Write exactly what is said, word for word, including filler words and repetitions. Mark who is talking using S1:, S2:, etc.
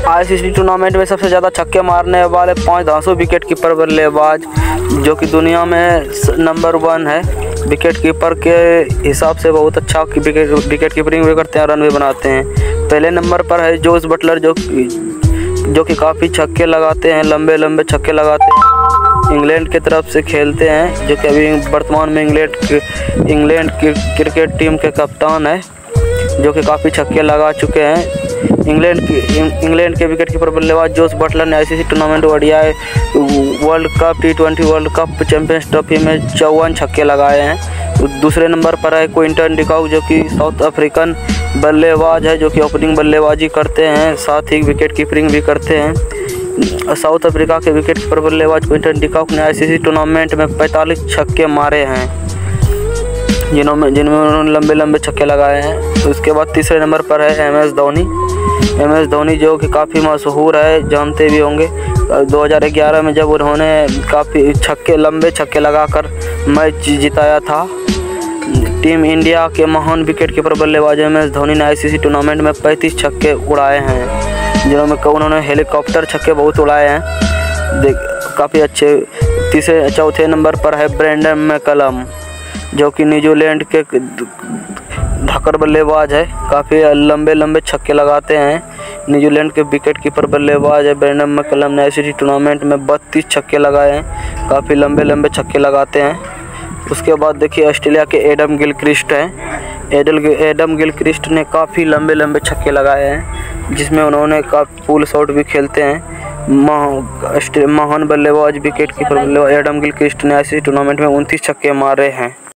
S1: ICC tournament में सबसे ज़्यादा छक्के मारने वाले पाँच धांसू विकेट कीपर बल्लेबाज, जो कि दुनिया में नंबर वन है। विकेट कीपर के हिसाब से बहुत अच्छा विकेट विकेट कीपिंग भी करते हैं, रन भी बनाते हैं। पहले नंबर पर है जोस बटलर, जो जो कि काफ़ी छक्के लगाते हैं, लंबे लंबे छक्के लगाते हैं। इंग्लैंड की तरफ से खेलते हैं, जो कि अभी वर्तमान में इंग्लैंड इंग्लैंड की क्रिकेट टीम के कप्तान है, जो कि काफ़ी छक्के लगा चुके हैं। इंग्लैंड की इंग्लैंड के विकेट कीपर बल्लेबाज जोस बटलर ने ICC tournament, ODI world cup, T twenty world cup, champions trophy में चौवन छक्के लगाए हैं। दूसरे नंबर पर है क्विंटन डिकॉक, जो कि साउथ अफ्रीकन बल्लेबाज है, जो कि ओपनिंग बल्लेबाजी करते हैं, साथ ही विकेट कीपिंग भी करते हैं। साउथ अफ्रीका के विकेट कीपर बल्लेबाज क्विंटन डिकॉक ने आईसीसी टूर्नामेंट में पैंतालीस छक्के मारे हैं, जिन्होंने जिनमें उन्होंने लंबे लंबे छक्के लगाए हैं। तो उसके बाद तीसरे नंबर पर है M S Dhoni M S Dhoni जो कि काफ़ी मशहूर है, जानते भी होंगे। दो हज़ार ग्यारह में जब उन्होंने काफ़ी छक्के लंबे छक्के लगाकर मैच जिताया था, टीम इंडिया के महान विकेट कीपर बल्लेबाज एम एस धोनी ने आईसीसी टूर्नामेंट में पैंतीस छक्के उड़ाए हैं, जिन्होंने उन्होंने हेलीकॉप्टर छक्के बहुत उड़ाए हैं, देख काफ़ी अच्छे। तीसरे चौथे नंबर पर है ब्रेंडन मैकलम, जो कि न्यूजीलैंड के धाकड़ बल्लेबाज है, काफ़ी लंबे लंबे छक्के लगाते हैं। न्यूजीलैंड के विकेट कीपर बल्लेबाज है ब्रेंडन मैकलम ने आईसीसी टूर्नामेंट में बत्तीस छक्के लगाए हैं, काफ़ी लंबे लंबे छक्के लगाते हैं। उसके बाद देखिए ऑस्ट्रेलिया के एडम गिलक्रिस्ट हैं। एडल एडम गिलक्रिस्ट ने काफ़ी लंबे लंबे छक्के लगाए हैं, जिसमें उन्होंने काफ़ी पुल शॉट भी खेलते हैं। महान बल्लेबाज विकेट कीपर बल्लेबाज एडम गिलक्रिस्ट ने आईसीसी टूर्नामेंट में उनतीस छक्के मारे हैं।